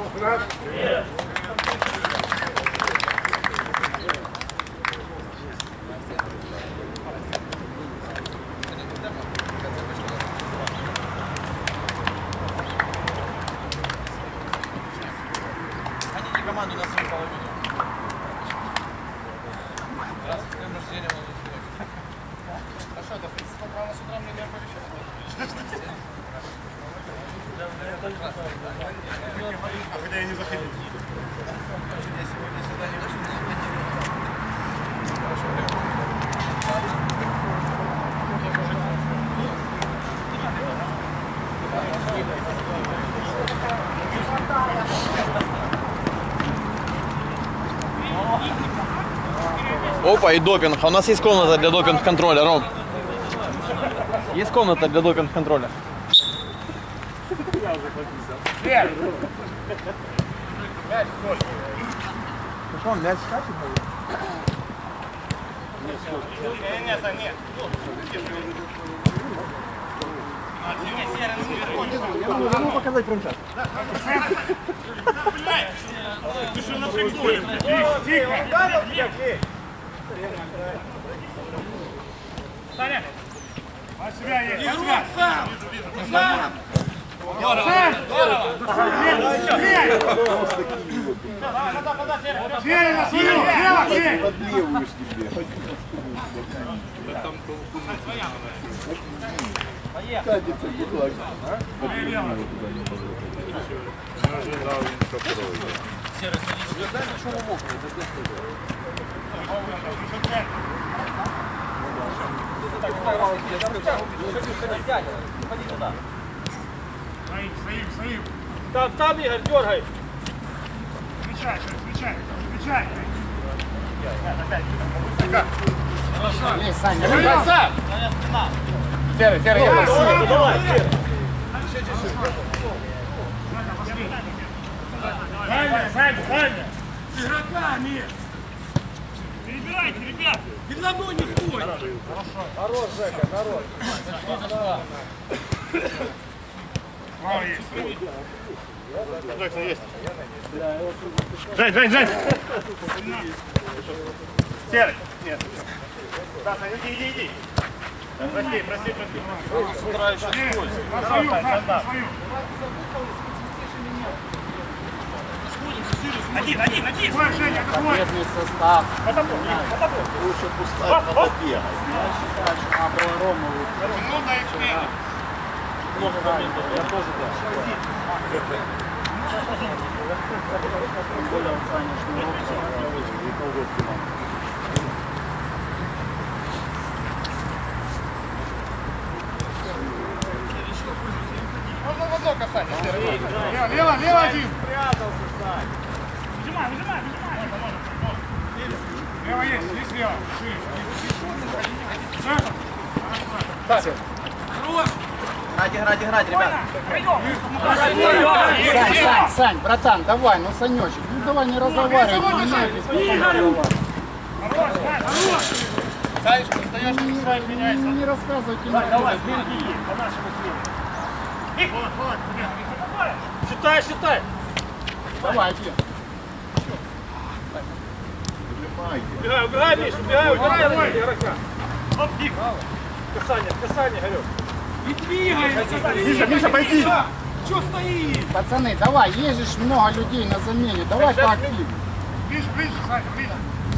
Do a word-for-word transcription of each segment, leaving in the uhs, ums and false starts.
Хотите команду на свою половину? Раз с днем рождения можно сделать. А что, это в принципе правильно с утра мне не оповещать? Хотя я не заходил. Я сегодня сюда не вышел. Опа, и допинг. А у нас есть комната для допинг-контроля, Ром. Есть комната для допинг-контроля. Я уже подписал. Мяч! Мяч сколько? Ну что, мяч скачет? Нет, нет, нет, нет. Я могу показать промчат. Ты что на фигуре? Тихо! Саня! А себя есть! А себя! Сам! Сам! Сверя на свою! Лево, Сверя! Под левую ж тебе. Катится гудлак. Своим, своим, своим! Там, там, Игорь, дергай. Встречай, встречай, встречай! Есть, Саня, давай, Сань! Серый, Серый, я Давай, давай, Саня, Саня, Саня! С игроками! Перебирайте, ребят! Перед одной не стой! Хорош, Жека, хорош. Право есть. Точно есть. Жень, Жень, Жень! Серый! Нет. Саша, иди, иди, иди. Прости, прости, прости. С утра еще скользко. На свою, Саша, на свою. Один, один, один! Твой, Женя, это твой! Бедный состав. Потопу, потопу. Лучше пускай надо бегать. Я считаю, что надо было Рому выпустить. Ну, дай смело. Много моментов, я тоже так. Тем более он, Саня, шнурок. Можно в одно касание. Лево, лево, лево один. Спрятался, Сань. Выжимай, выжимай, выжимай. Лево есть, есть лево. Шире. Играть, играть, играть, ребят. Сань, Сань, Сань, братан, давай, ну, Санечек, ну давай не разговаривай, не меняйтесь, потом разговаривай. Хорош, Сань, хорош. Санечка, встаешь, не сразу Не, меняйся. не рассказывайте. Давай, давай, беги, по нашему смену. Вот, вот, ребят. Считай, считай. Давай, иди. Убегай, убегай, Миш, убегай, убегай от игрока. Оп, пик. Касание, касание, Галек. Не двигайся. Миша, Миша, пойди. Че стоит? Пацаны, давай, есть же много людей на замене, давай поактивнее. Ближе, ближе, Сань, ближе.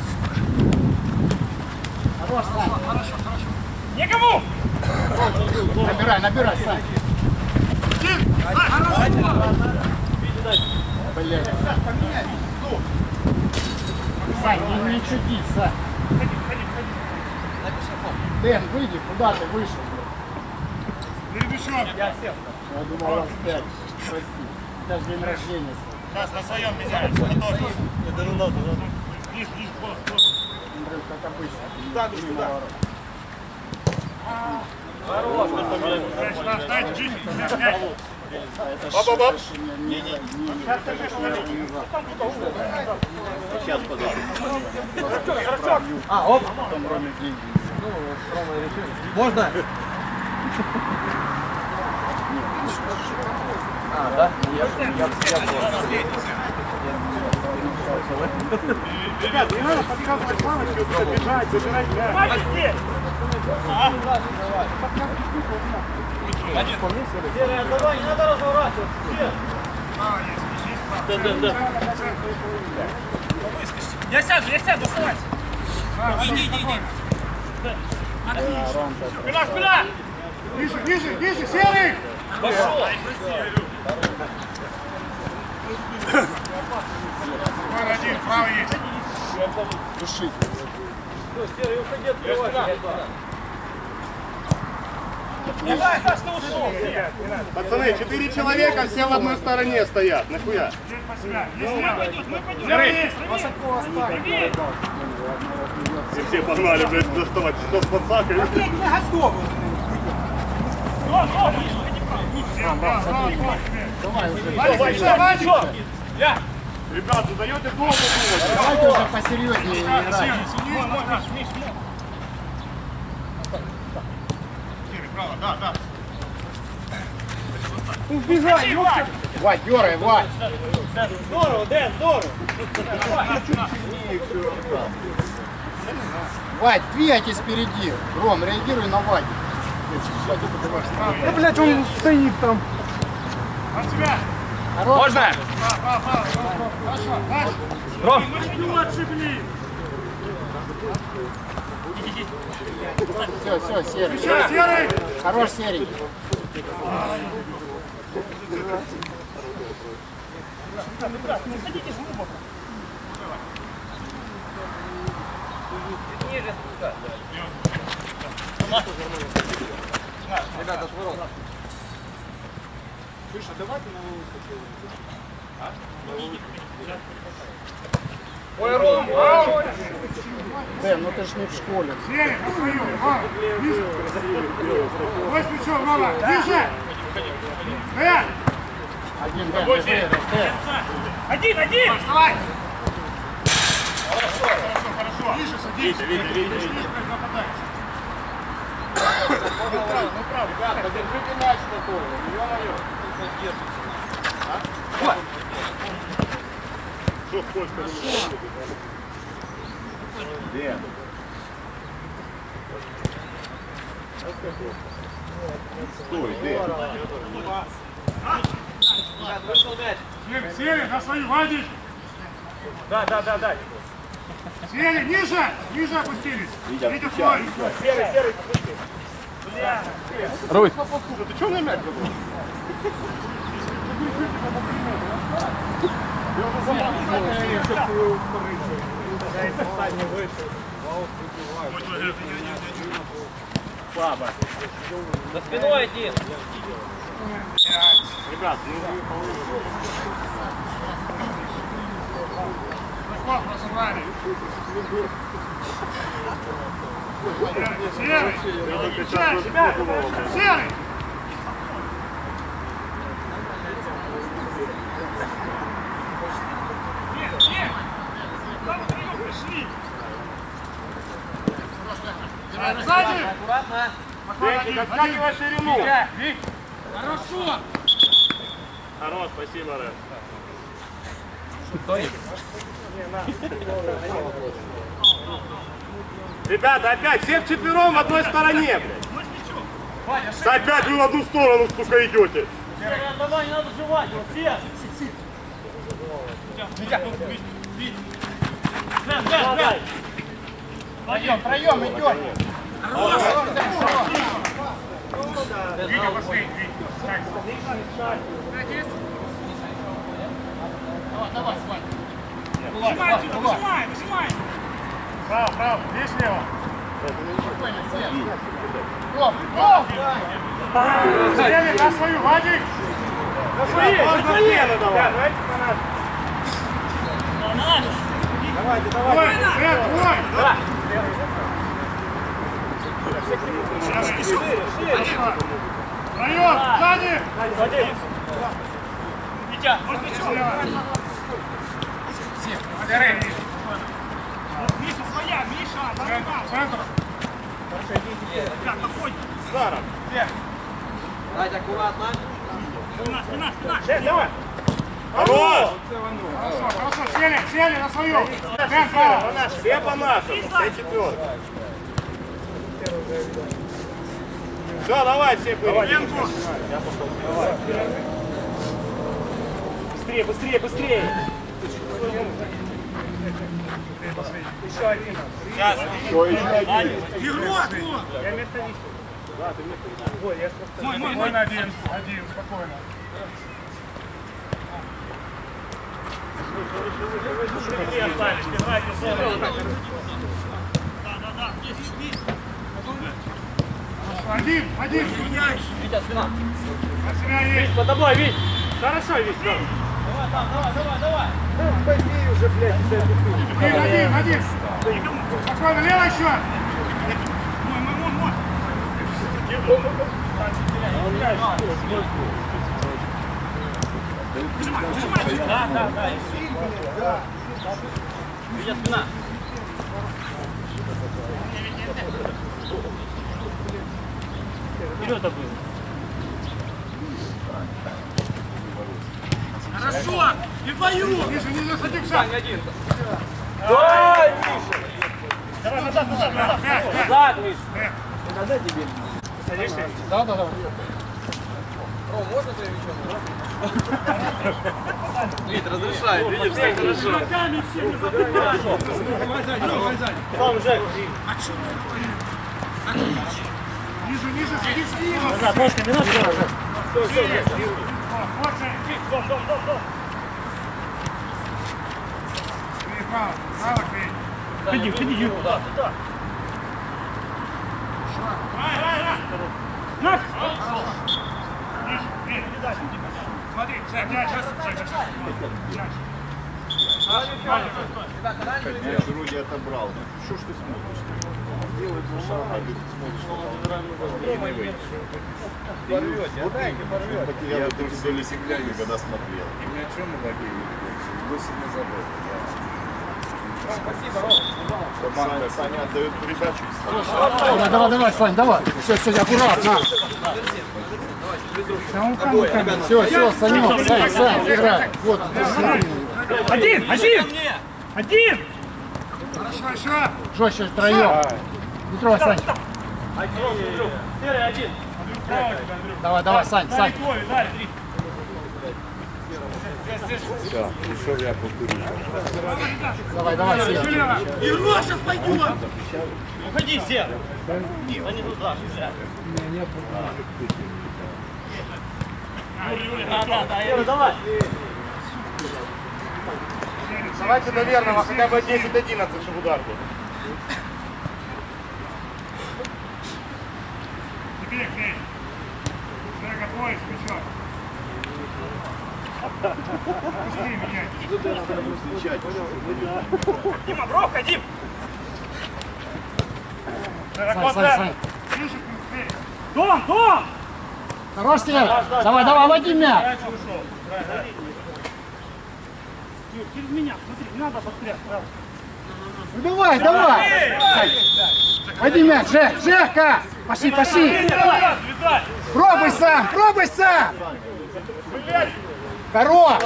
Хорош, Сань. Хорошо, хорошо. Никому! Набирай, набирай, Сань. Блядь. Сань, не, не чуди, Сань. Дэн, выйди, куда ты вышел? Гребешок. Я думал, вас пять. Прости. Даже день рождения. Сейчас на своем меняется. Готов. Ближе, ближе, босс, босс. Андрей, как обычно. Так, сюда. Дальше, дальше, жить. Это Оп, оп, оп. не, не, не, Сейчас, подожди. А, оп. Там Роме деньги. Можно? А, да? Я, я, я Ребят, не надо подсказывать мамочку, бежать, забирать мяч. Серый, давай, не надо разворачиваться. Да, да, да. Я сяду, я сяду, вставай. Иди, иди, иди. Спина, спина! Ниже, ниже, ниже, Серый! Пошел! Вон один, правый есть. Души. Серый, уходи, открывай. Давай, Саш, ты ушел. Пацаны, четыре человека, все в одной стороне стоят. Нахуя? Мы пойдем, мы пойдем. Серый! И все погнали, блядь, доставать что с подсакой. Давай, уже. Ребят, задаете долго думать. Давайте уже посерьезнее играть. Право, да, да. Убегай, Вань! Вать, дёрай, Вать. Здорово, Дэн, здорово! Вать, двигайтесь впереди. Ром, реагируй на Вать. Да, блядь, он стоит там. От себя. Можно? Ром! Все, все, Серый. Еще, Серый! Хорош, Серый. Ребята, отворот. Слушай, давайте на улицу. Ой, Ром! Дэн, ну ты ж не в школе. Серый, на свою. Рома, ниже. Ой, плечо, Рома, ниже. Стоять. Один, Дэн, держи, Дэн. Один, один! Вставай. Хорошо, хорошо, хорошо. Ниже садись. Видите, видите, видите. Ну правда, ребята, держите мяч такой. Ё-моё. Что сколько? Где? Стой, где? Сели, сели, на свою, Вадик! Да, да, да, да. Сели, ниже! Ниже опустились! Видите, свой! Серый, серый, спусти. Бля. Русь! Ты что на мяч забыл? Слабо. За спиной один. Ребят, ну разобрали. Серый! Серый! Себя! Серый! Сзади! Аккуратно. Денчик, отскакивай ширину! Хорошо. Хорош, спасибо, Рэд. Ребята, опять все вчетвером в одной стороне, блядь. Да опять вы в одну сторону, сука, идете. Серый, давай, не надо жевать его, все. Дэн, Дэн, Дэн. Пойдем, троем идем. Витя, последний, Витя. Давай, давай, Вань. Нажимай отсюда, нажимай, нажимай. Право, право, здесь слева. Спокойно, все. Ром, Ром! Сели на свою, Вадик. На свои, на свои. Давай. Давайте, Ой, Рэд, ой. Втроем, сзади. Витя, Серый. Миша, своя, Миша, нажимай. Центр. Так, походи. Зараз. Дать аккуратно. Жень, давай. Хорош! Хорошо, хорошо, сели, сели на свою. Темпо. Все по нашему. Все четверка. Все, давай, все были. Быстрее, быстрее, быстрее. Еще один. Сейчас. Игрок! Я вместо Вики. Да, ты вместо Вики. Ой, я просто... Мой, мой, мой. Один, один, спокойно. Впереди остались, бежайте, зону. Да, да, да, здесь, здесь. Один, один. Витя, спина. На себя есть. Под тобой, Вить. Хорошо, Вить. Давай, там, давай, давай, давай. Пойди уже, блядь. Один, один, один. Спокойно, левый еще. Мой, мой, мой, мой. Да, да, да. Витя, спина. Что это было? Хорошо! Не бою! Миша, не засадимся! Один. Давай, Миша! Давай, назад, назад, назад! Назад, Миша. Когда тебе? Садишься? Да, да, да. Ром, можно твоим мячом? Вить, разрешай, видишь, все хорошо. Руками все не забывай! Сам, Жек. Ниже, ниже, садись! Назад, ножками, ножками. Все, все, Жек. Вот же! Стоп, стоп, стоп, стоп! Клей, право, право, клей! Ходи, ходи, да, да. Рай, рай, рай! Нах! Ниже, клей, смотри, Жек, мяч, сейчас, Жек, сейчас! Мяч! Мяч вроде отобрал. Что ж ты смотришь? Делай два шага, ты смотришь. И не выйдешь. Порвете, отдайте, порвете. Потерял вот эти доли секунды, когда смотрел. И мячом владею. восемь на забор. Спасибо, Ром. Команда Саня отдает передачу. Давай, давай, давай, Сань, давай. Все, все, аккуратно. Все, все, Санек, Сань, Сань, играй. Вот, смотри. Один, один! Один! Хорошо, еще! Жестче втроем. Не трогай, Сань. Серый один. Давай, давай, Сань, Сань. Все, пришел я покурить. Давай, давай, Сеня. И Роша пойдет! Уходи, Сер. Они туда, нельзя. Да, да, да, Юра, давай. Давайте до верного хотя бы десять одиннадцать, чтобы удар был. Тебе, Клей. Жека, твой, смычок. Быстрее меняй. Дима, бровка, Дим! Сань, Сань, Сань. Ближе, быстрее. Дом, дом! Хорош, Сеня. Давай, давай, води мяч. Юр, через меня, смотри, не надо быстрее, сразу. Ну давай, давай. Води мяч, Жек, Жека. Пошли, пошли. Пробуй сам, пробуй сам. Хорош.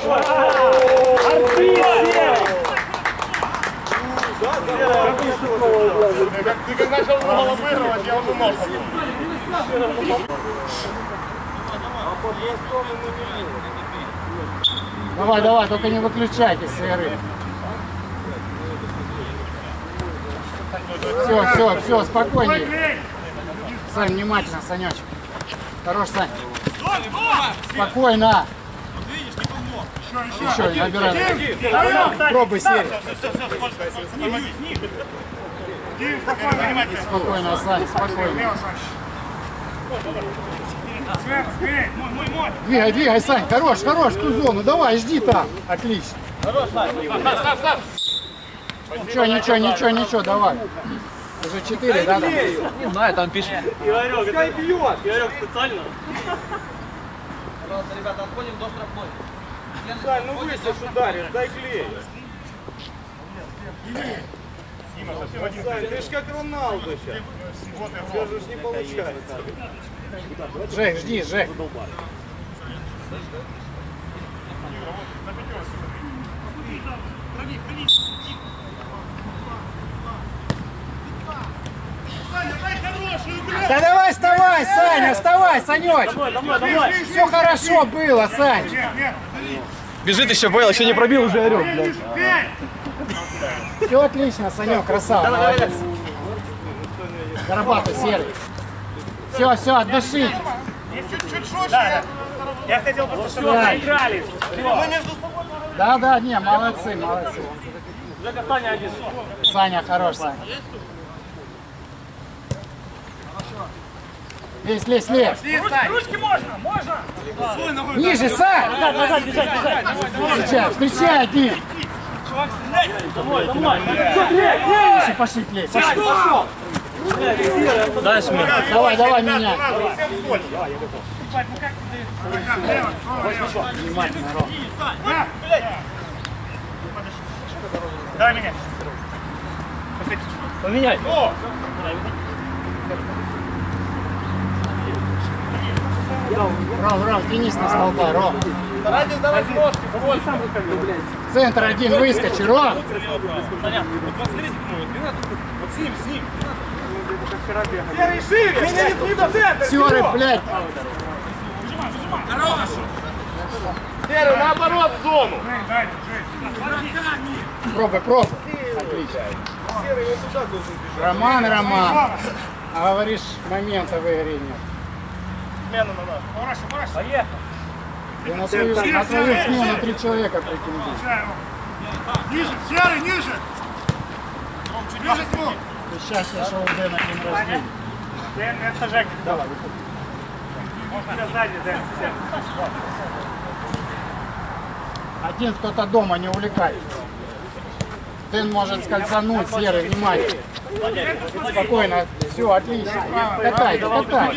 Ты как начал угол обыгрывать, я уже нос. Давай, давай, только не выключайте с игры. Все, все, все, спокойнее. Сань, внимательно, Санечек. Хорош, Сань. Спокойно. Еще, набирай. Пробуй серию. Дим, спокойно, внимательно. Спокойно, Сань, спокойно. Сверху, Клей, мой, мой, мой. Двигай, двигай, Сань, хорош, хорош, ту зону, давай, жди там. Отлично. Ничего, ничего, ничего, ничего, давай. Уже четыре, да? Там? Не знаю, там пишет. Игорек, пускай бьет. Игорек специально. Пожалуйста, ребята, отходим до штрафной. Сань, ну выйдешь, ударишь, дай клей. Сань, ты ж как Роналдо сейчас. Все же ж не получается. Жек, жди, Жек. Да давай вставай, Саня, вставай, Санечек. Все хорошо было, Сань. Бежит еще, понял, еще не пробил, уже орет, блядь. Все отлично, Санек, красава, молодец. Зарабатывай, Серый. Все, все, от души. Да, я хотел просто, чтобы вы играли. Да, да, не, молодцы, молодцы. Саня один. Саня хорош, Саня. Лезь, лезь, лезь. Ручки, ручки можно, можно. Ниже, Сань. Назад, назад, бежать, бежать. Встречай, встречай один. Домой, домой. Дальше пошли, лезь. Пошел. Давай, давай, меня. Внимательно, Ром. Давай меня. Поменяй. Ром, Ром, тянись на столба, Ром. Старайтесь давать ножки, больше. Центр один выскочи, Ром. Серый шире! Меня не в центр! Сёры, блядь. Серый, наоборот, в зону! Пробуй, пробуй. Отлично. Роман, Роман. А говоришь, момента в игре нет. Смену на нас. Поехали. Я на твою, на твою смену три человека претендуют. Ниже, Серый, ниже! Ниже смог! Сейчас я шел Дэн на день рождения. Дэн, это Жека. Давай. Можно сзади, Дэн. Один кто-то дома, не увлекай. Дэн может скользануть, Серый, внимательно. Спокойно, все, отлично. Катай, катай.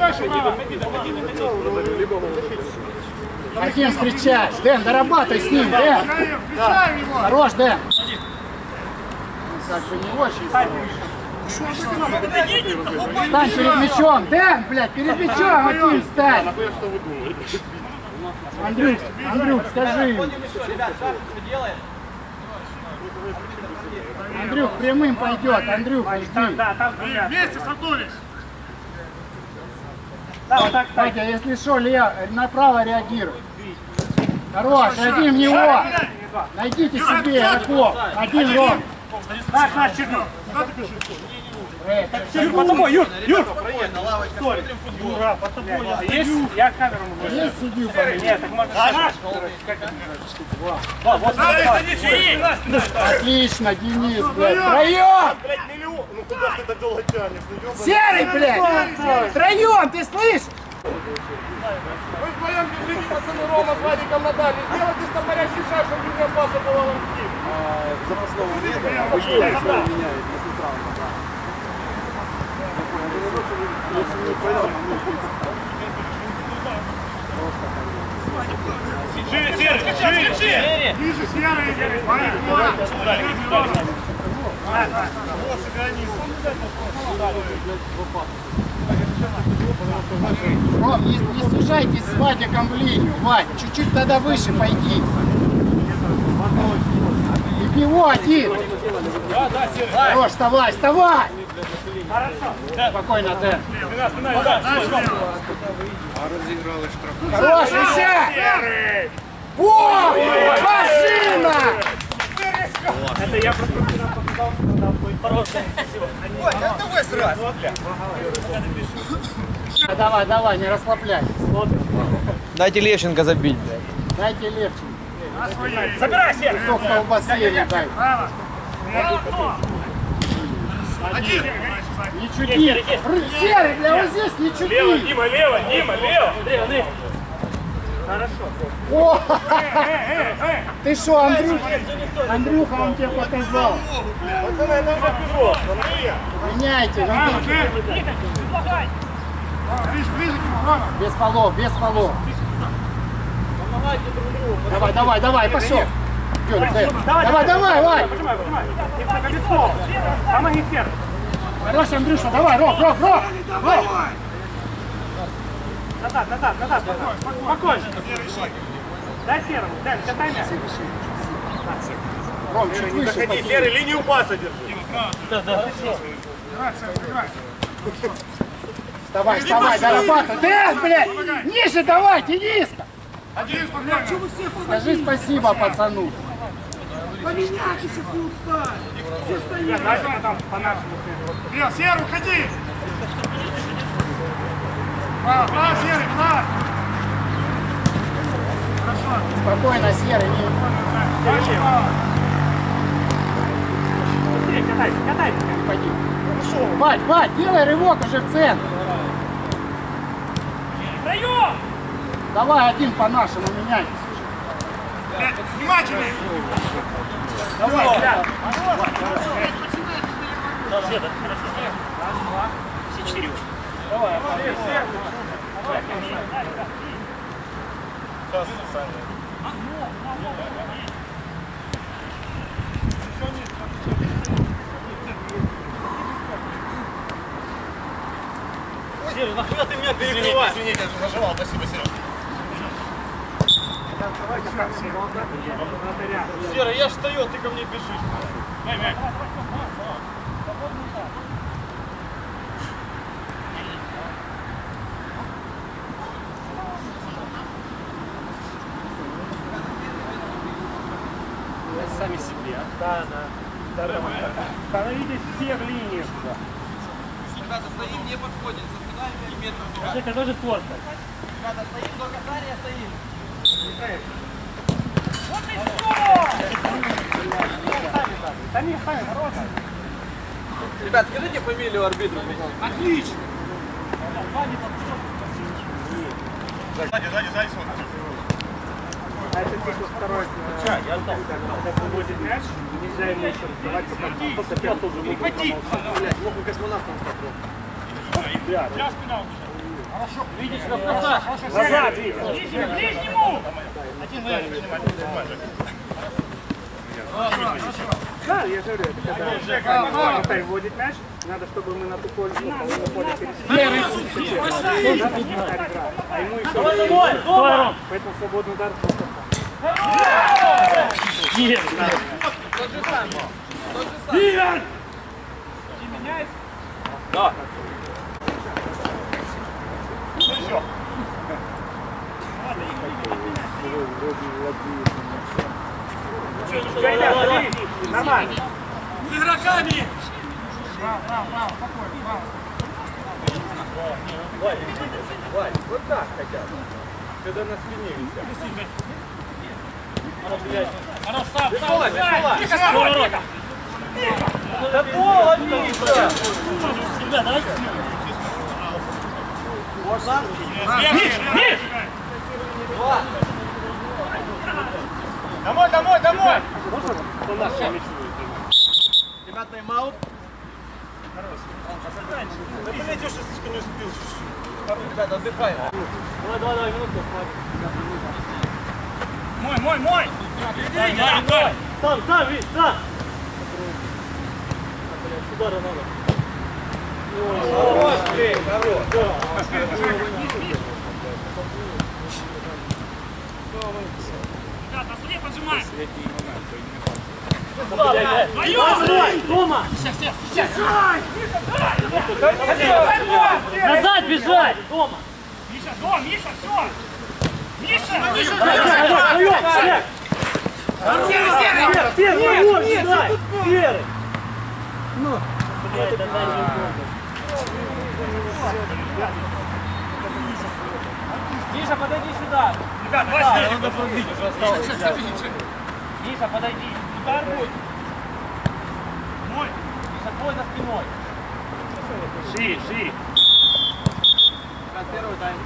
Один встречай. Дэн, дорабатывай с ним, Дэн. Хорош, Дэн. Как бы не очень. Стань перед мячом. Дэн, блядь, перед мячом один встань. Андрюх, Андрюх, скажи им. Андрюх, прямым пойдет. Андрюх, жди. Да, там двумя. Вместе согнулись! Да, вот так, так. Катя, если что, лев, направо реагируй. Хорош, один в него. Найдите себе игроков. Один Ром. Наш, наш, Чернов. Эй, Юр, под тобой, Юр, Юр. Сори. Юра, под тобой. Есть? Я камеру могу. здесь сидю. Нет, так можно. Наш. Вот, вот. Отлично, Денис, блядь. Троем! Блять, миллион! Ну куда ты это дело тянешь? Ну, ёбаный. Серый, блядь! Троем, ты слышишь? Вы вдвоем бежите, пацаны, Рома с Вадиком на дальний. Сделайте стопорящий шаг, чтобы у меня паса была вам скид. Шире, Серый, шире, шире. Ниже, Серый! Ром, не, не сужайтесь с Вадиком в линию, Вадь. Чуть-чуть тогда выше пойди. И в него один. Хорош, вставай, вставай! Спокойно, Дэн. Хорош, еще! О, машина! Это я просто Давай, давай, не расслабляйся. Дайте Левченко забить, блядь. Дайте Левченко. Забирай, Серый. Кусок колбасы ей дай. Один! Не чуди. Серый, бля, вот здесь не чуди. Лево, Дима, лево, Дима, лево. Лево, лево. О, ты что, Андрюх? Андрюха, он тебе показал. Пацаны, это уже пирог, смотри! Меняйте. ну, Без фолов, без фолов. Давай, давай, давай, пошел. Давай, давай, Вань. Пожимай, пожимай. Лицо. Помоги, Серый. Хорош, Андрюша, давай, Рок, Рок, Рок. Рок. назад, назад, назад. Спокойно. Дай серому, дай, катай мяч. Ром, чуть Не выше. заходи, Серый, линию паса держи. Вставай, вставай, зарабатывай. Дэн, блядь! Ниже давай, Дениска! Один, спокойно. Скажи спасибо пацану. Поменяйтесь, если устали. Все стоят. Давайте потом по-нашему. Бел, Серый, уходи. Право, право, Серый, право. Хорошо. Спокойно, Серый. Не... Дальше, право. Быстрее, катайся, катайся. Пойди. Вать, Вать, делай рывок уже в центр. Втроем! Давай один по-нашему меняйтесь. Блядь, внимательнее. Давай, да. Все четыре. Давай, Сейчас, Саня. Серый, нахуя ты меня перекрываешь? Извините, я же нажимал. Спасибо, Серега. Серый, я ж стою, ты ко мне бежишь. дай мяч. Сами себе, а? Да, да. Становитесь все в линии. Ребята, стоим, не подходит. За педаль метров. Это тоже плотно. Ребята, стоим до касания, стоим. Сами, сами, хорошо. Ребят, скажите фамилию арбитра. Отлично. Сзади, сзади, сзади, смотри. А это типа второй. Когда выводит мяч, нельзя ему еще раздавать, пока просто пять тоже не хватит. Блять, мог и космонавтом попробовать. Хорошо. Видишь, как назад. Назад, Витя. Ближнему, ближнему. Один внимательно. Да, я же говорю, это когда Алтай вводит мяч, надо, чтобы мы на ту поле, ну, половину поля пересекли. А ему еще поэтому свободный удар просто. Нет! Тот же самый. Тот же самый. Нет! Да. Еще. Нормально. С игроками! Браво, браво, браво, спокойно, браво. Вань, Вань, вот так хотя бы. Когда на спине висят. Хорош, сам, Бежала, бежала. Тихо, Да пол, Миша! Ребят, давайте. Можно? Миш, Миш! Домой, домой, домой! Можно по нашему мячу? Ребят, тайм-аут. Да, блядь, я сейчас не успел. Ребят, отдыхаем. Давай, давай, давай, минутку. Мой, мой, мой! Иди, да, да. Сам, сам, видишь, сам. Сюда надо. Хорош, блин, хорош. Ребята, смотри, поджимай! Дома! Назад бежать! Дома! Миша, дома, Миша, все! Миша! Миша! Серый, серый! Серый, серый! Серый! Ну! Миша, подойди сюда! Ребят, давай здесь! Миша, подойди! Удар будет! Мой! Миша, твой за спиной! Шире, шире! Первый тайм.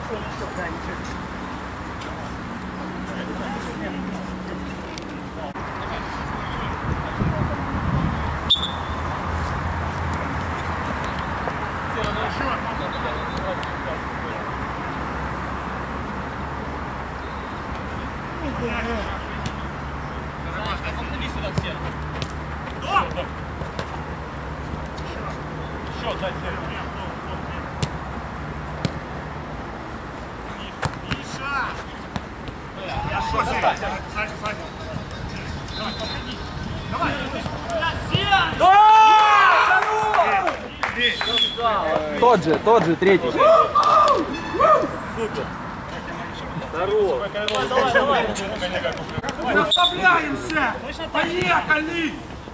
Еще дай, Тот же, тот же, третий. Расслабляемся! Поехали!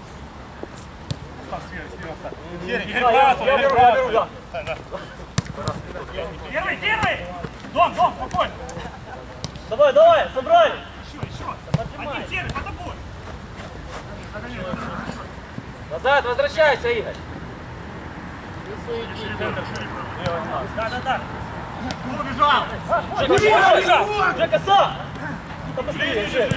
Первый, первый! Дом, дом, спокойно! Давай, давай, собрали! Еще, еще! Один первый, под тобой! Назад, возвращайся, Игорь! Да, да, да! Убежал! Жека, сам! Побыстрее, Жека!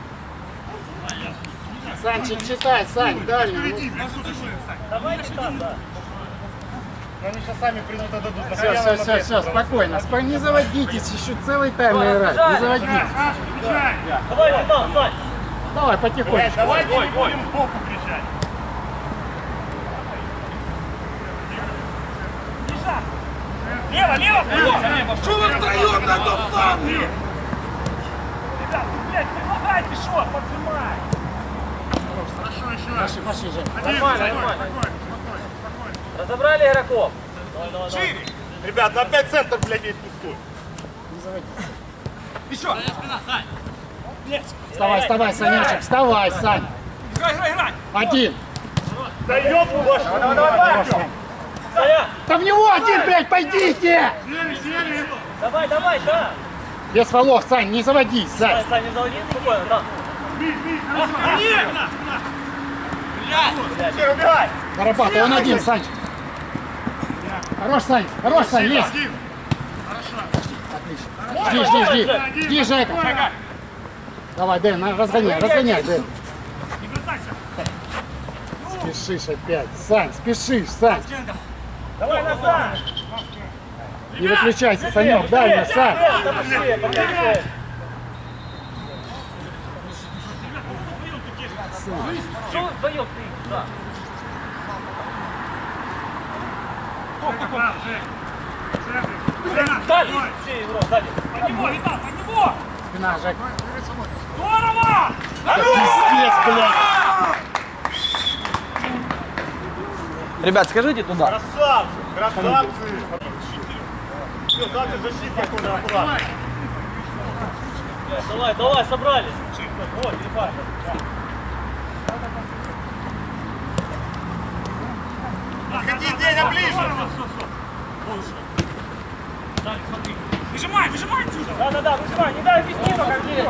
Санчик, читай, Сань, дальний. Давайте там, да. Они сейчас сами придут и дадут. Все, все, все, все, спокойно. Спо- Не заводитесь, еще целый тайм играть. Не заводитесь. Давай, там, Сань! Давай, потихонечку. Давайте не будем сбоку кричать. Лево, лево, лево! Что вы втроем на том фланге? Ребят, блядь, предлагайте шот, поджимай! Хорошо, еще раз. Пошли, пошли, Жень. Нормально, нормально. Разобрали игроков? Шире. Ребят, на пять центов, блядь, есть пустой. Не заводитесь. Еще! Вставай, вставай, Санячек, вставай, Сань. Играй, играй, играй! Один. Да ёбну вашу. Давай, давай, давай. Да в него один, блядь, пойдите! Сели, сели! Давай, давай, да! Без волос, Сань, не заводись, Сань. Сань, Сань, не заводи, спокойно, да. Бей, бей, хорошо! Нет! Блядь! Все, убегай. Зарабатывай, он один, Санчик. Хорош, Сань, хорош, Сань, лезь. Хорошо! Жди, жди, жди. Жди, Жека. Давай, Дэн, на- разгоняй, разгоняй, Дэн. Не бросайся! Спешишь опять. Сань, спешишь, Сань. Давай назад! Не выключайся, Санек, дальше, Сань. Да быстрее, побыстрее! Что вы вдвоем ты? Да. Дали! Все, игрок, сзади! Под него, ребят, под него! Спина, Жек. Здорово! Да пиздец, блядь. Ребят, скажите туда. Красавцы, красавцы. Все, дальше защитник аккуратно, аккуратно. Давай, давай, собрали! Вот, Ильфа. Подходи, Деня, ближе. Выжимай, выжимай отсюда! Да-да-да, выжимай, не дай вести, пока где!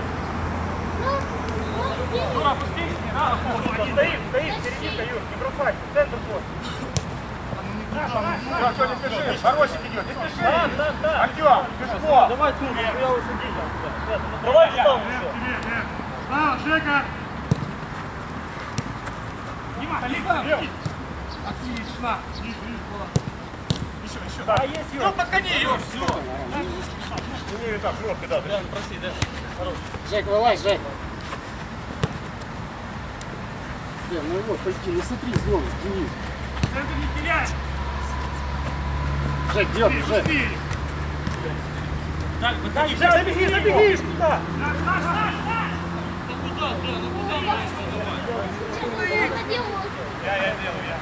Дура, пусти! Стоим, стоим, серединка, Юр, не бросай, центр твой. Да, что, не спеши, Хорошик идет, не спеши. Да, да, да! Артем, пешко. Давай тут, я усадил. Давай там еще. А, Жека! Дима, Дима! Отлично! Еще, еще! А есть Ну, подходи, Юр, все! Не, не так, жестко, да. Прям, прости, да? Жек, вылазь, Жек. Блин, ну его, пойди, не смотри, зону, Денис. Центр не теряй! Жек, дёрни, Жек. Быстрее! Дай, забеги, забеги туда! Я, я делаю, я.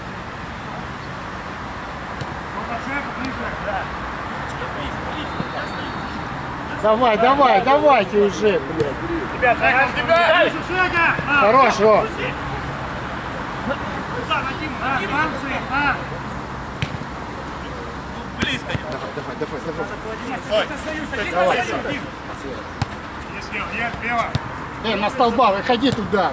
Давай, давай, давайте уже, блядь. Ребят, Жека, тебя! Жека! Хорош, Ром. Да, на Диму, на Диму! А! Близко. Давай, давай, давай. Давай, Давай, Дим! Есть лево, есть лево! Дэн, на столба, выходи туда.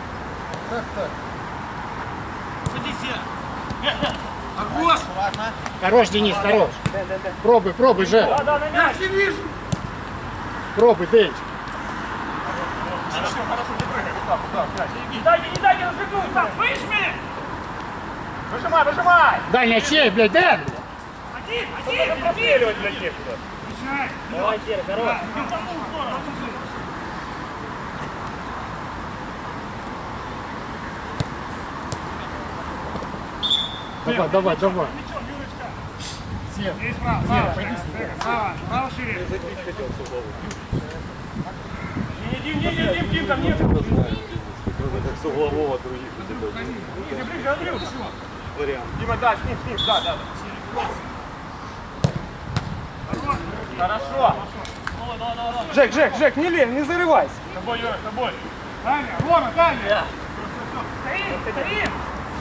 Садись, я! Хорош! Хорош, Денис, хорош. Пробуй, пробуй, Жек. Да, да, на мяч! Я не вижу! Пробуй, Дэнч. Не дайте, не дайте развернуться! Выжми! Выжимай, выжимай! Дальняя чей, блядь, Дэн. Один, один, один! Простреливать, блядь, некуда. Включай! Давай, Серый, хорош! Давай, давай, давай. Сев. Есть право, право, право, право шире. Не, не, не, не, Дим, Дим, ко мне! Как с углового других. Ближе, Андрюш! Дима, да, с ним, с ним, да, да. Хорошо. Жек, Жек, Жек, не лень, не зарывайся. С тобой, Юра, с тобой. Таня, Рома, Таня. Стоим, стоим.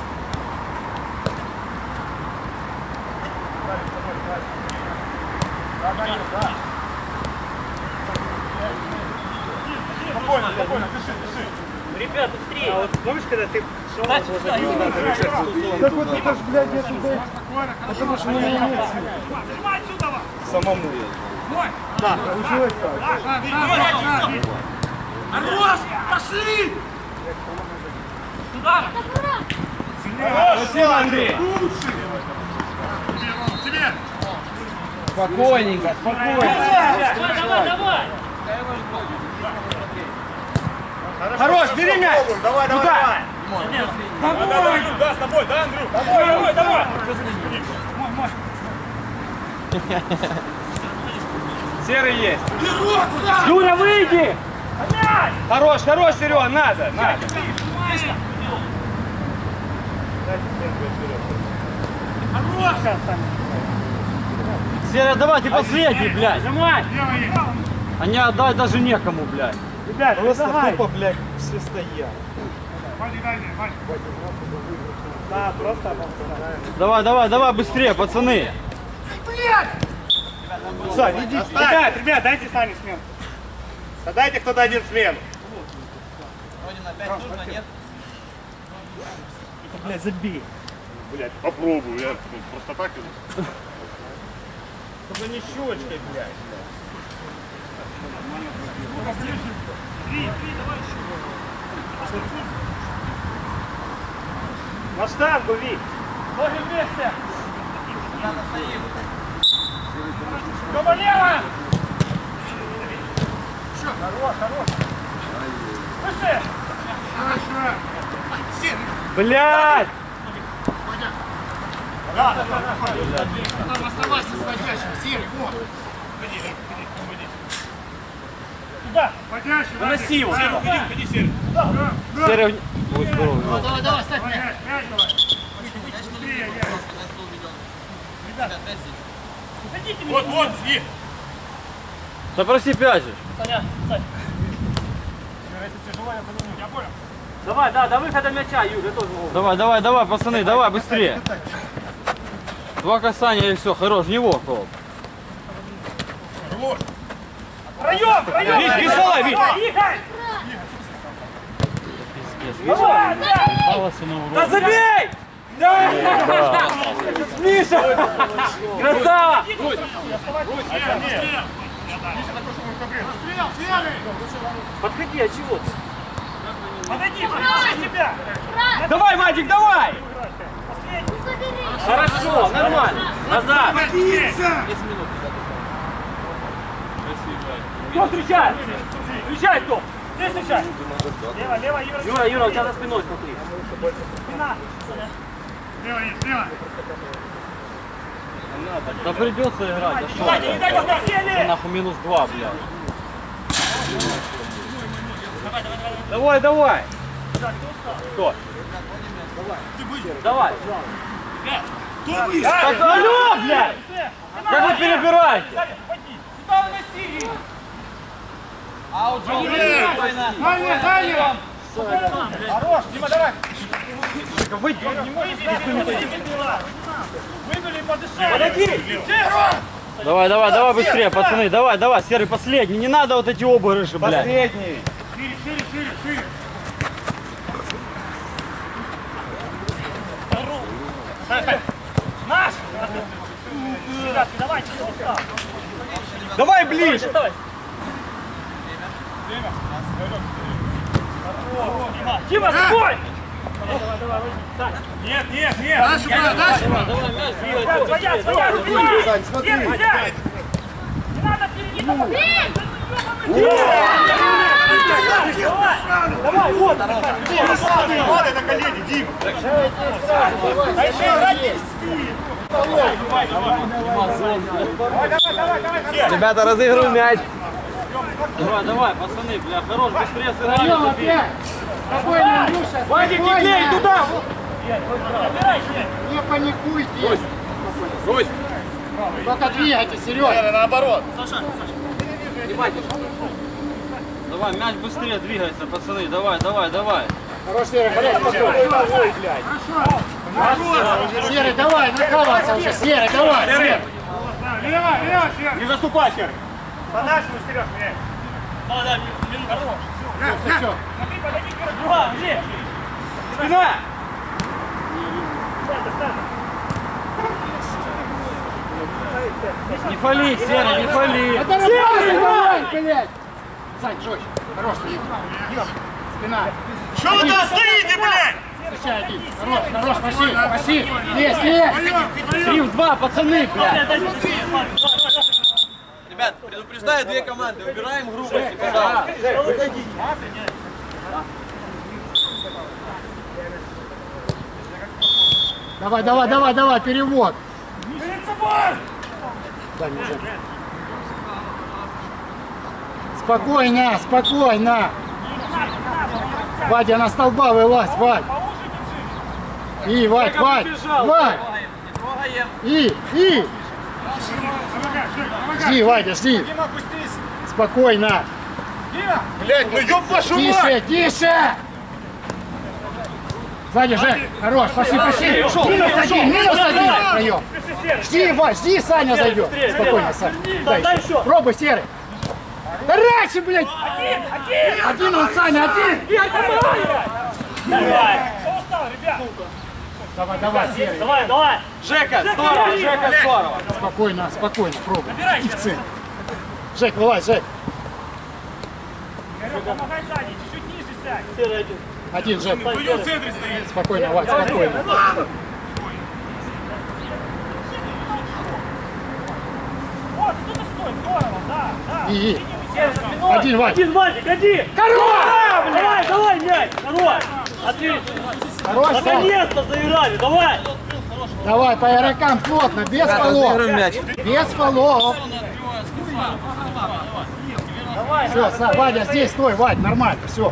Спокойно, спокойно, дыши, дыши. Ребята, быстрее! А вот помнишь, когда ты шел, Дальше, вот сюда, Юра. Так вот это ж, блядь, я туда. Потому что у меня нет сил. Нажимай отсюда. Самому. Мой. Да, получилось так. Хорош, пошли. Сюда. Спасибо, Андрей. Тебе. Спокойненько, спокойно. Давай, давай, давай! Хорош, бери мяч. Давай, давай, давай. Давай. Да, с тобой, да, Андрюх? Давай, давай, давай. Серый есть. Юра, выйди. Хорош, хорош, Серега, надо, надо. Серый, давай, ты последний, блядь. Нажимай. А не отдать даже некому, блядь. Ребят, Просто давай. тупо, блядь, все стоят. Да, просто Давай, давай, давай, быстрее, пацаны. Сань, иди. Ребят, ребят, дайте сами смену. Да дайте кто-то один смену. Блядь, забей. Блять, попробую, я просто так иду. Только не щечкой, блядь. На штангу, Вик. Ноги вместе. Гоба лево. Хорош, хорош. Выше. Блядь! Там оставайся сходящим, Серый, вот. Туда. Выноси его. Серый, будь здоров. Давай, давай, давай, ставь мяч. Уходите, Вот, вот, Вик. Запроси пять же. Саня, Сань. Я понял. Давай, да, до выхода мяча, Юра, я тоже могу. Давай, давай, давай, пацаны, давай, быстрее. Два касания и все, хорош, в него, Коп. Проем, проем. Вик, весело, Вик. Игорь. Давай, да. Да забей! Да! Миша! Красава! Подходи, а чего ты? Подойди, подойди себя. Давай, Мадик, давай! Хорошо, нормально. Назад. Кто встречает? Встречай кто? Здесь встречай. Лево, лево, Юра. Юра, Юра, у тебя за спиной смотри. Спина. Лево, лево. Да придется играть. Не дайте, не дайте, да, сели. Нахуй минус два, блядь. Давай, давай. Кто? Давай. Так, алло, блядь! Как вы перебираете? Сюда выноси. Далее, далее. Хорош, Дима, давай. Выбили, подышали. Давай, давай, давай быстрее, пацаны, давай, давай, Серый последний. Не надо вот эти обыгрыши, блядь. Последний. Шире, шире, шире, шире. Наш! Ребятки, давайте, что Давай ближе. Давай. Дима, стой! Нет, нет, нет. Дальше, брат, дальше. Ребят, своя, своя, своя! Сань, смотри. Дима, взять! Не надо впереди помогать! Давай, вот она! Вот это колени, Дим. А еще играть Ребята, разыгрываем мяч. Давай, давай, пацаны, бля, хорош, быстрее Даем сыграли. опять. Спокойно, Андрюша, Вадик, не клей спокойно. туда. Забирай, Не паникуйте. Русь! Только двигайтесь, Серега. Наоборот. Давай, мяч быстрее двигается, пацаны. Давай, давай, давай. Хорош, Серый, блядь, спокойно. Серый, давай, накалываться уже. Серый, давай, Серый. Лево, лево, Серый. Не заступай, Серый. По-нашему, Сереж, меняй. Давай, дай, минуту. Все, все. Смотри, подойди к другому. Спина! Центр, центр. Не фали, Серый, не фали. Это Серый, давай, блядь. Сань, жестче. Хорош, спина. Что вы там стоите, блядь? Встречай один. Хорош, хорош, пошли, пошли. Есть, есть. Три в два, пацаны, блядь. Ребят, предупреждаю две команды, убираем грубости, пожалуйста. Давай, давай, давай, давай, перевод. Перед собой! Дай мне уже. Спокойно, спокойно. Вадя, на столба вылазь, Вадь. И, Вадь, Вадь, Вадь. И, и. Жди, Вадя, жди. Спокойно. Блядь, ну ёб вашу мать! Тише, тише. Сзади, Жек, хорош, пошли, пошли. Минус один, минус один. Втроем. Жди, Вадь, жди, Саня зайдет. Спокойно, Саня. Дай еще. Пробуй, Серый. Да раньше, блядь. Один, один! Один он, Саня, один. Давай! Что устал, ребят? Давай, давай, Серый. Давай, давай. Жека, здорово, Жека, здорово. Спокойно, спокойно, пробуй. И в цель. Жек, вылазь, Жек. Помогай сзади, чуть-чуть ниже сядь. Серый один. Один, Жек. Вы в центре стоите. Спокойно, Вадь, спокойно. Вот, тут и стой, здорово, да, да. И, и. Серый, за спиной. Один, Вадь. Один, Вадик, один. Хорош! Давай, давай, мяч. Хорош. Отлично. Хорош, Саня. Наконец-то заиграли, давай. Давай, по игрокам плотно, без фолов. Разыгрываем мяч. Без фолов. Все, Вадя, здесь стой, Вадь, нормально, все.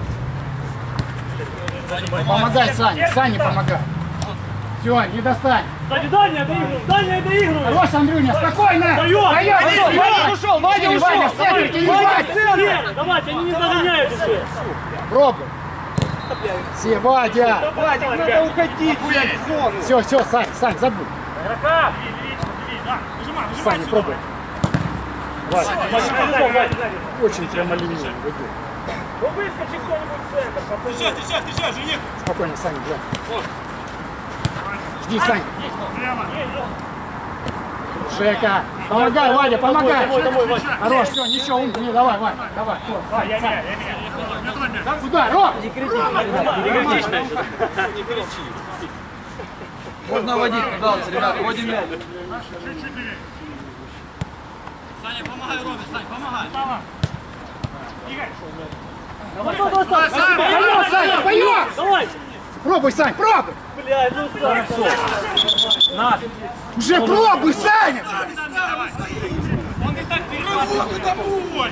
Помогай Сане, Сане помогай. Все, не достань. Кстати, Даня доигрывает, Даня доигрывает. Хорош, Андрюня, спокойно. Даёт. Даёт, Даёт. Вадя ушел, Вадя ушел. Вадя, в центре, не Вадя. Серый, давайте, они не загоняют уже. Пробуй. Все, Вадя. Вадик, надо уходить, блядь, в зону. Все, все, Сань, Сань, забудь. Игрока. Да, нажимай, нажимай. Саня, пробуй. Вадя, Вадик, очень прямолинейно ведет. Ну выскочи кто-нибудь в центр. Встречай, встречай, встречай, жених. Спокойно, Саня, глянь. Жди, Сань. Жека, помогай, Вадя, помогай. Хорош, все, ничего, умный, не, давай, Вадя, давай. Давай, я меня, я меня. Сюда, Ром. не кричи. Не кричи. Можно водить, пожалуйста, ребят, вводим мяч. Саня, помогай Роме, Сань, помогай. Давай, давай, давай, Поем, Саня, поем. давай. Пробуй, Сань, пробуй. Блядь, ну Сань. Уже пробуй, Саня. Он и так перебывает.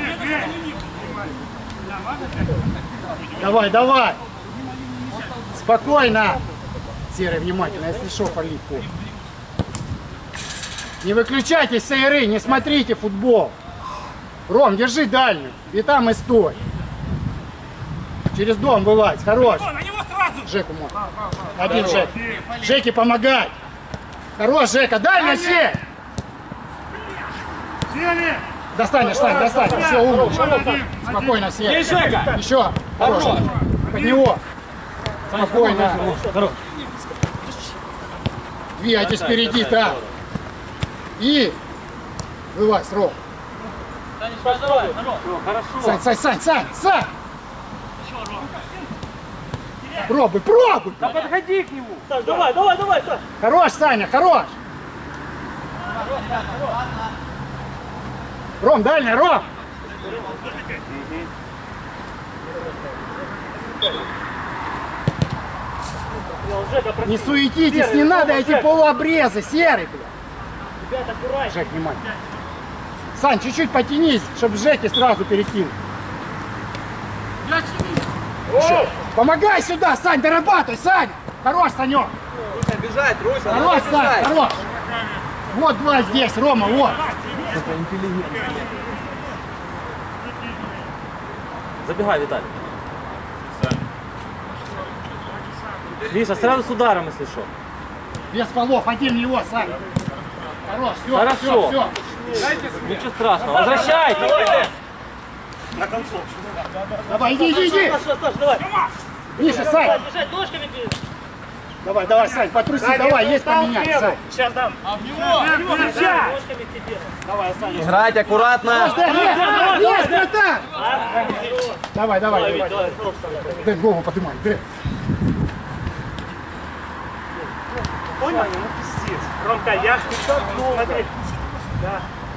Давай, давай. Спокойно. Серый, внимательно, если что, полить пол. Не выключайтесь с игры, не смотрите футбол. Ром, держи дальнюю. И там и стой. Через дом вылазь, хорош. На него сразу. Жеку можно. Один Жек. Жеке помогай. Хорош, Жека, дальняя сеть. Достанешь, Сань, достань. Все, умный. Спокойно, сеть. Еще. Хорош. Под него. Спокойно. Двигайтесь впереди, так. И вылазь, Ром. Сань, Сань, Сань, Сань, Сань. Пробуй, пробуй. Да подходи к нему. Сань, давай, давай, давай, Сань. Хорош, Саня, хорош. Ром, дальняя, Ром. Не суетитесь, не надо эти полуобрезы, Серый, блядь. Ребят, аккуратнее. Жек, внимание. Сань, чуть-чуть потянись, чтобы Жеке сразу перекинуть. Еще. Помогай сюда, Сань, дорабатывай, Сань. Хорош, Санек. Руся, бежать, Руся, Хорош, Сань, хорош. Вот два здесь, Рома, вот. Забегай, Виталий. Миша, сразу с ударом, если что. Без полов, один его, Саня. Хорош, все, Хорошо. все, все. Ничего страшного. Возвращай! На концов. Давай, иди, иди, иди. Саш, Саш, давай. Миша, Сань. Держать ножками. Давай, давай, Сань, потруси, давай, есть поменять, Сань. Сейчас дам. А в него! Ножками тебе. Давай, Саня. Играть аккуратно. Есть, есть, братан. Давай, давай, давай. Дай голову поднимай, дай. Понял? Ну пиздец. Ромка, я ж не так долго. Смотри. Да.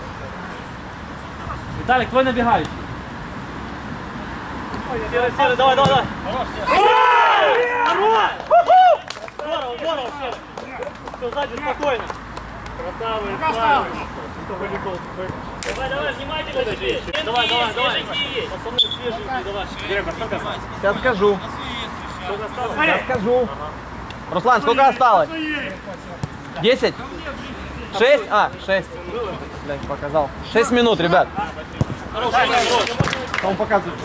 Виталик, твой набегающий. Серый, Серый, давай, давай, давай. Хорош! Здорово, здорово, Серый. Все, сзади спокойно. Красавый, красавый. Давай, давай, внимательно теперь. Давай, давай, давай. Пацаны свеженькие, давай. Сейчас скажу. Сейчас скажу. Руслан, сколько осталось? Десять? Шесть? А, шесть. Блядь, показал. Шесть минут, ребят. Он показывает.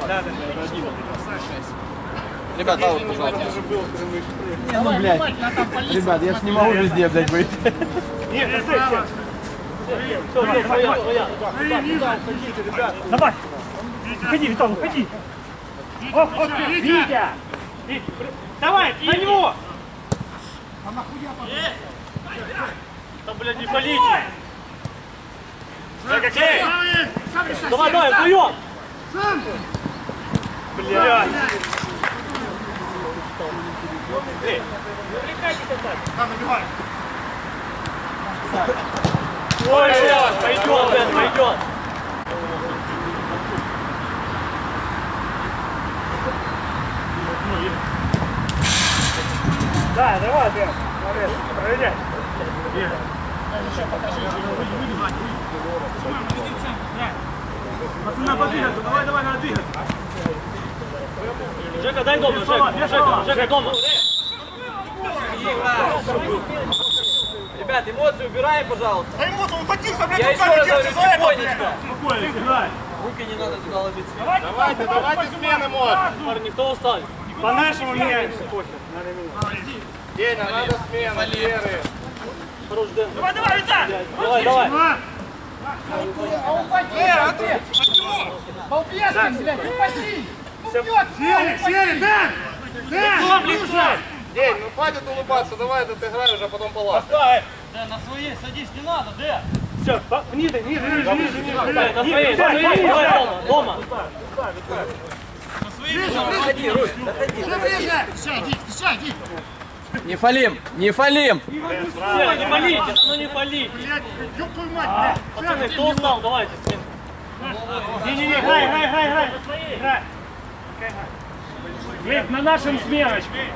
Ребят, а вот, пожалуйста. Не, ну, блядь. Ребят, я ж не могу везде, блядь, быть. Нет, не стой, все. Все, все, своя, своя. Давай. Уходи, Витал, уходи. Оп, оп, Витя. Давай, на него. Да, блядь, не полите. Давай, давай, вдвоем. Блядь. Ой, блядь, пойдет, блядь, пойдет. Да, давай, Бен. Молодец. Проверяй. Пацаны, подвигаться. Давай, давай, надо двигаться. Жека, дай дома, Жека, Жека, Жека, дома. Ребят, эмоции убираем, пожалуйста. А ему он укатился, блядь, Я еще руками раз говорю, держится за это, блядь. тихонечко. Спокойно, сыграй. Руки не надо туда ложиться. Давайте, давайте смены, мод. Парни, кто устал? По-нашему меняемся, похер. Надо менять. Деня, надо смена, серые. Хорош, Дэн. Давай, давай, Виталий. Давай, давай. А упади, Андрей. Балбесом, блядь, упади. Упадет. Серый, Серый, Дэн! Дэн! Лицо! День, ну хватит улыбаться, давай этот играй уже, а потом палас. Поставь! Дэн, на своей садись, не надо, Дэн. Все, ниже, ниже, ниже, ниже, ниже. На своей, на своей, давай, дома, дома. Заходи, Русь, заходи. Встречай, иди, встречай, иди. Не фалим, не фалим. Серый, не палите, ну не палите. Блядь, ёб твою мать, блядь. Пацаны, кто устал, давайте. Не-не-не, играй, играй, играй, играй. Играй. Глеб, на нашем сменочке.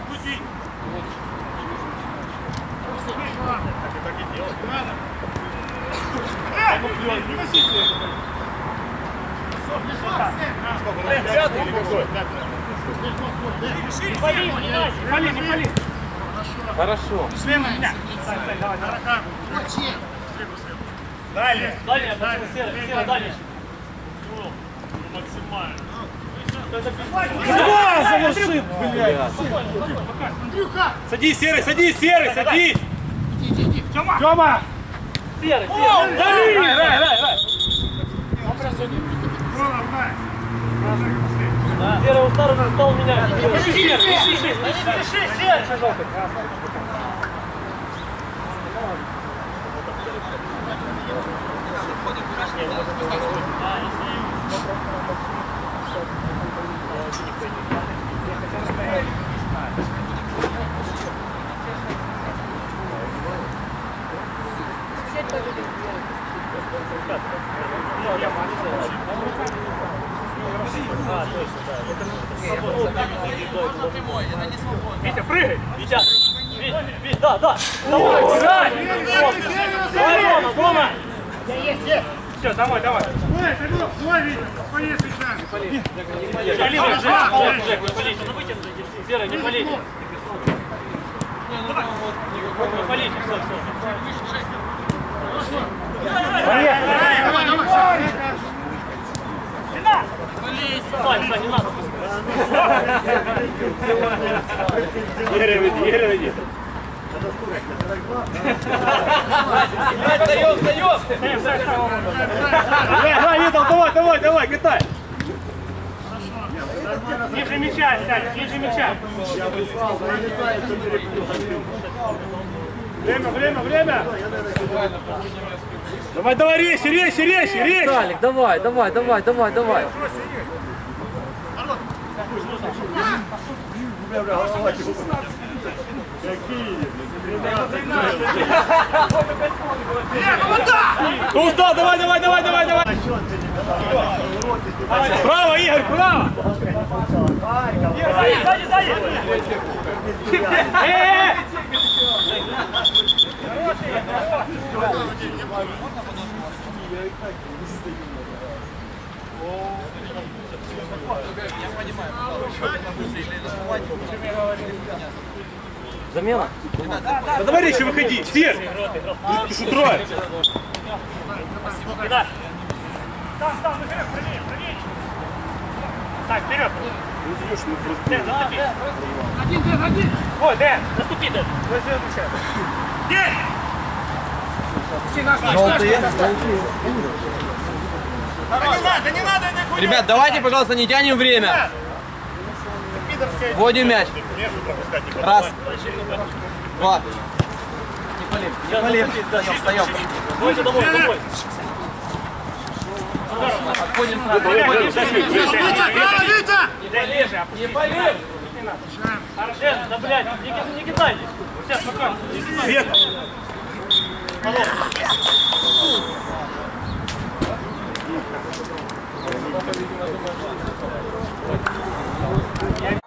Не пали, не Фали, не фали. Хорошо. Шлем на меня. Давай, давай. Далее. Дальше, пацаны, Серый, Серый, дальше. Да, завершит, блядь. Андрюха. Садись, Серый, садись, Серый, садись. Иди, иди, иди. Тёма. Тёма. Серый, Серый. Дави! Играй, играй, играй. Серый у старого стал менять. Пиши, пиши, пиши, пиши, Серый. Витя, прыгай. Витя, Витя, Витя, да, да. Давай, играй. Давай, дома, дома. Есть, есть. Все, давай, давай. Ой, давай, Витя, свои свечами. Жек, Жек, Жек, не палите, ну вытяни, Серый, не палите. Не палите, все, все. Встаем, встаем! Давай, Витал, давай, давай, давай, катай! Ниже мяча, сядь, ниже мяча! Время, время, время! Давай, давай, резче, резче, резче, резче! Виталик, давай, давай, давай, давай, давай. Кто устал? Давай, давай, давай, давай, давай! Право, Игорь, право! Сзади, сзади, сзади! Э-э-э! Замена? Да давай резче выходи, Сер! Ты что, трое? Там, там, наверх, правее, правее! Так, вперед! Дэн, наступи! Один, Дэн, один! Ой, Дэн, наступи, Дэн! Дэн! Желтые. Да не надо, не надо, не хуй! Ребят, давайте, пожалуйста, не тянем время. Вводим мяч. Раз. Два. Не полим. Встаем, встаем. Бойся домой, домой! Отходим сразу. Отходим. Не полим! Аршен, да блядь, не, не кидайте! Все, спокойно! Свет! Алло! Я